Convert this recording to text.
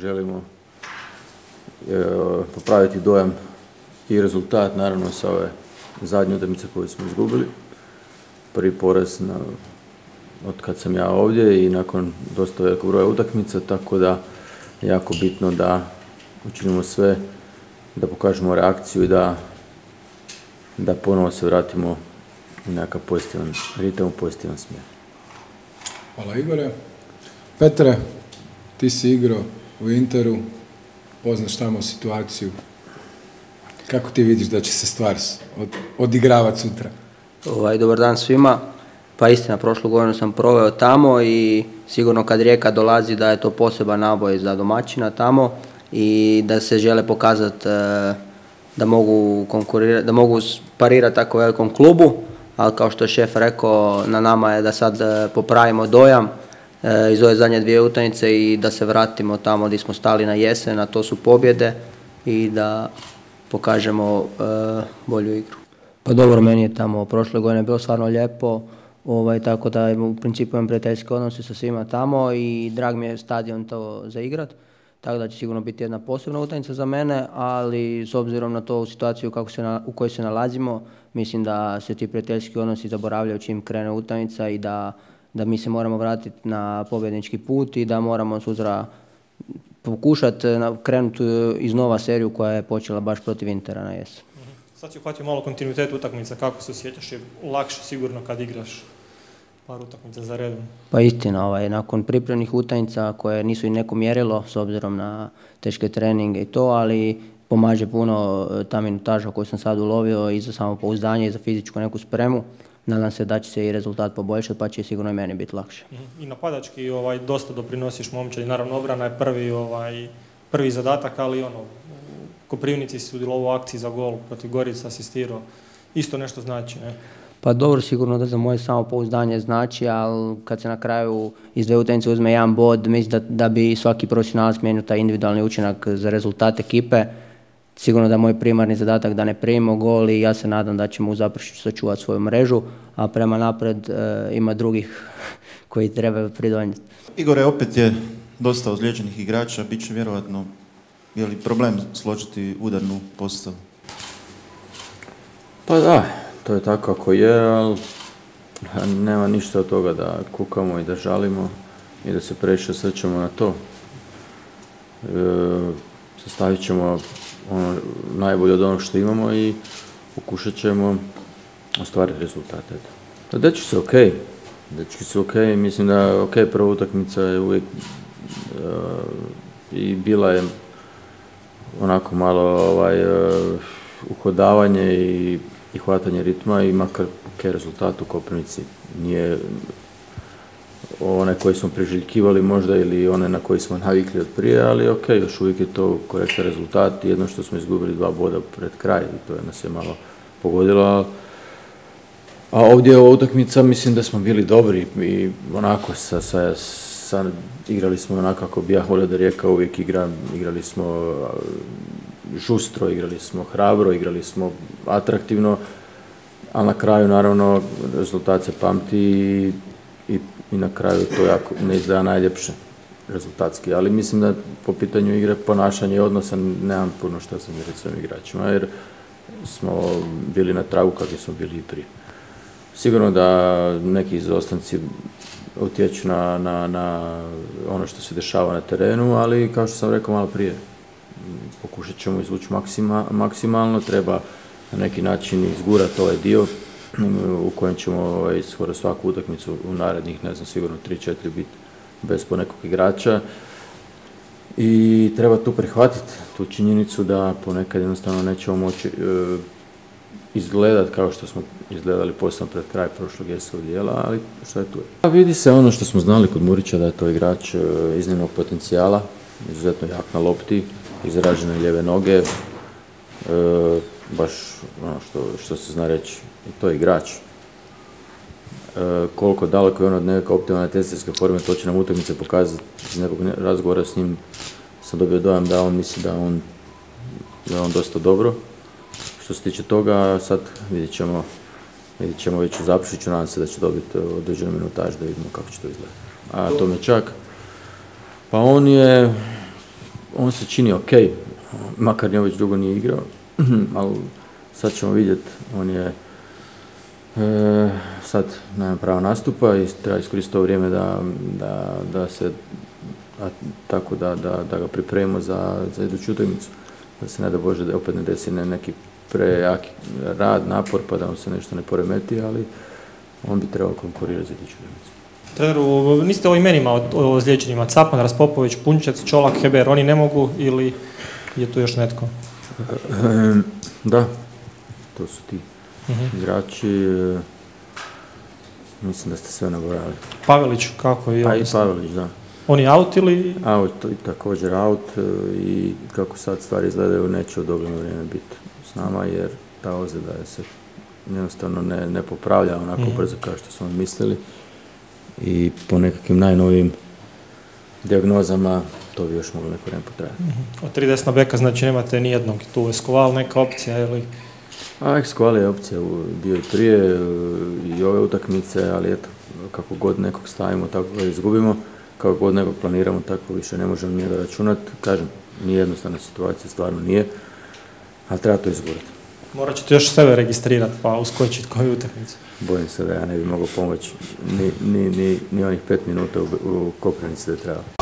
želimo popraviti dojam i rezultat, naravno, sa ove zadnje utakmice koju smo izgubili. Prvi poraz od kad sam ja ovdje i nakon dosta velikog broja utakmica, tako da je jako bitno da učinimo sve, da pokažemo reakciju i da ponovo se vratimo u nekakav pozitivan ritam, u pozitivan smjer. Hvala Igore. Petre, ti si igrao u Interu, poznaš tamo situaciju. Kako ti vidiš da će se stvar odigravati sutra? Dobar dan svima. Pa istina, prošlu godinu sam proveo tamo i sigurno kad Rijeka dolazi da je to poseban naboj za domaćina tamo i da se žele pokazati da mogu konkurirati, da mogu parirati tako velikom klubu, ali kao što je šef rekao, na nama je da sad popravimo dojam iz ove zadnje dvije utakmice i da se vratimo tamo gdje smo stali na jesen, a to su pobjede i da pokažemo bolju igru. Pa dobro, meni je tamo prošle godine bilo stvarno lijepo, tako da u principu imam prijateljske odnose sa svima tamo i drag mi je stadion to za igrat, tako da će sigurno biti jedna posebna utakmica za mene, ali s obzirom na to situaciju u kojoj se nalazimo, mislim da se ti prijateljski odnosi zaboravljaju čim krene utakmica i da mi se moramo vratiti na pobjednički put i da moramo sutra pokušati krenuti iz nova seriju koja je počela baš protiv Intera na jesen. Sad si uhvatio malo kontinuitet utakmica, kako se osjećaš? Je lakše sigurno kad igraš par utakmica za redom? Pa istina, nakon pripremnih utakmica koje nisu i neko mjerilo s obzirom na teške treninge i to, ali pomaže puno ta minutaža koju sam sad ulovio i za samopouzdanje i za fizičku neku spremu. Nadam se da će se i rezultat poboljšati, pa će sigurno i meni biti lakše. I napadački dosta doprinosiš momčadi, naravno obrana je prvi zadatak, ali Koprivnici si sudjelovao u akciji za gol, protiv Gorice asistirao, isto nešto znači, ne? Pa dobro, sigurno da za moje samopouzdanje znači, ali kad se na kraju iz dvije utakmice uzme jedan bod, mislim da bi svaki profesionalac mijenio taj individualni učinak za rezultat ekipe. Sigurno da je moj primarni zadatak da ne primimo gol i ja se nadam da ćemo u Zaprešiću sačuvati svoju mrežu, a prema napred ima drugih koji trebaju pridonijeti. Igore, opet je dosta ozlijeđenih igrača, bit će vjerojatno je li problem složiti udarnu postavu? Pa da, to je tako kako je, ali nema ništa od toga da kukamo i da žalimo i da se previše osvrćemo na to. Sastavit ćemo najbolje od onog što imamo i pokušat ćemo ostvariti rezultate. Dečki su okej, mislim da prva utakmica je uvijek i bila je onako malo uhodavanje i hvatanje ritma i makar rezultat u Koprivnici nije one koje smo priželjkivali možda ili one na koji smo navikli od prije, ali još uvijek je to korektan rezultat. Jedno što smo izgubili 2 boda pred kraj i to je nas je malo pogodilo. A ovdje ova utakmica mislim da smo bili dobri i onako igrali smo onako kako bi ja volio da Rijeka uvijek igra. Igrali smo žustro, igrali smo hrabro, igrali smo atraktivno, ali na kraju naravno rezultat se pamti i na kraju to jako ne izgleda najljepše rezultatski, ali mislim da po pitanju igre, ponašanja i odnosa nemam puno što sam reći svojim igračima, jer smo bili na tragu kakvi smo bili i prije. Sigurno da neki izostanci utječu na ono što se dešava na terenu, ali kao što sam rekao malo prije, pokušat ćemo izvući maksimalno, treba na neki način izgurati ovaj dio u kojem ćemo skoro svaku utakmicu u narednih, ne znam, sigurno 3-4 biti bez po nekog igrača i treba tu prihvatiti tu činjenicu da ponekad jednostavno nećemo moći izgledati kao što smo izgledali posebno pred kraj prošlog jesenskog dijela, ali što je tu? Vidi se ono što smo znali kod Murića, da je to igrač iznimnog potencijala, izuzetno jak na lopti, izražene lijeve noge, baš ono što se zna reći, to je igrač. Koliko daleko je on od neke optimalne testenske forme, to će nam utakmice pokazati. Iz nekog razgovora s njim sam dobio dojam da on misli da je on dosta dobro. Što se tiče toga, sad vidjet ćemo već u Zaprešiću, nadam se da će dobiti određenu minutažu da vidimo kako će to izgledati. A Tomečak, pa on je on se čini ok, makar njoj već dugo nije igrao, ali sad ćemo vidjeti, on je sad nema pravo nastupa i treba iskoristiti to vrijeme da se tako da ga pripremimo za iduću utakmicu. Da se ne da Bože da opet ne desi neki prejaki rad, napor, pa da on se nešto ne poremeti, ali on bi trebao konkurirati za iduću utakmicu. Treneru, niste o imenima o ozlijeđenima, Capan, Raspopović, Punčec, Čolak, Heber, oni ne mogu ili je tu još netko? Da, to su ti igrači. Mislim da ste sve nabrojali. Pavelić, kako je? Pa i Pavelić, da. On je out ili? Out, i također out i kako sad stvari izgledaju neće u dogledno vrijeme biti s nama jer ta ozljeda se jednostavno ne popravlja onako brzo kao što smo mislili i po nekakvim najnovijim dijagnozama to bi još moglo neko vrijeme potrajati. Od 3 desna beka znači nemate nijednog tu, Escoval neka opcija ili? Escoval je opcija bio i prije i ove utakmice, ali eto, kako god nekog stavimo, tako ga izgubimo, kako god nekog planiramo, tako više ne možemo njega računati. Kažem, nije jednostavna situacija, stvarno nije, ali treba to izgurati. Morat ćete još sebe registrirati pa uskočiti koju utakmicu. Bojim se da ja ne bi mogao pomoći ni onih 5 minuta u Koprivnici da je trebalo.